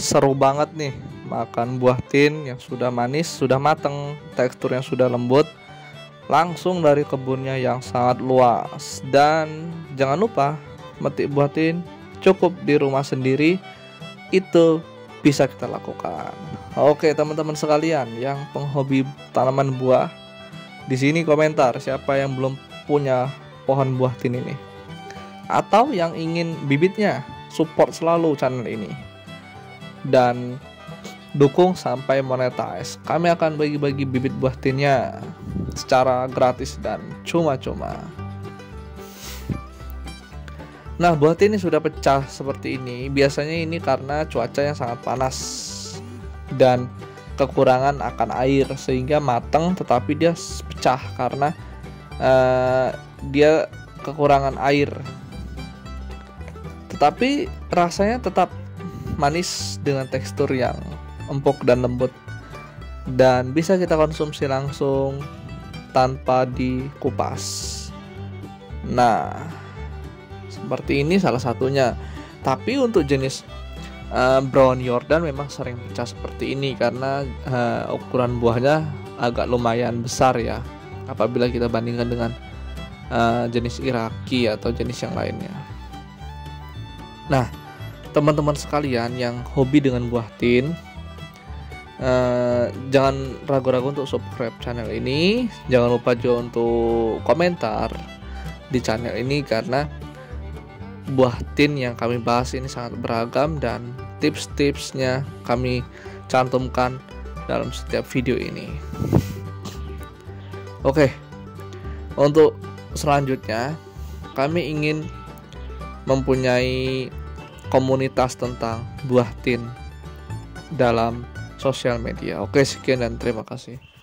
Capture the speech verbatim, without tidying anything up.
seru banget nih makan buah tin yang sudah manis, sudah mateng, teksturnya sudah lembut, langsung dari kebunnya yang sangat luas. Dan jangan lupa metik buah tin cukup di rumah sendiri, itu bisa kita lakukan. Oke teman-teman sekalian yang penghobi tanaman buah, di sini komentar siapa yang belum punya pohon buah tin ini, atau yang ingin bibitnya. Support selalu channel ini dan dukung sampai monetize. Kami akan bagi-bagi bibit buah tinnya secara gratis dan cuma-cuma. Nah, buah tin ini sudah pecah seperti ini. Biasanya ini karena cuaca yang sangat panas dan kekurangan akan air sehingga matang, tetapi dia pecah karena uh, dia kekurangan air. Tetapi rasanya tetap manis dengan tekstur yang empuk dan lembut, dan bisa kita konsumsi langsung tanpa dikupas. Nah, seperti ini salah satunya. Tapi untuk jenis uh, brown Jordan memang sering pecah seperti ini karena uh, ukuran buahnya agak lumayan besar ya, apabila kita bandingkan dengan uh, jenis Iraqi atau jenis yang lainnya. Nah, teman-teman sekalian yang hobi dengan buah tin, uh, jangan ragu-ragu untuk subscribe channel ini. Jangan lupa juga untuk komentar di channel ini, karena buah tin yang kami bahas ini sangat beragam dan tips-tipsnya kami cantumkan dalam setiap video ini. Oke, untuk selanjutnya kami ingin mempunyai komunitas tentang buah tin dalam sosial media. Oke, sekian dan terima kasih.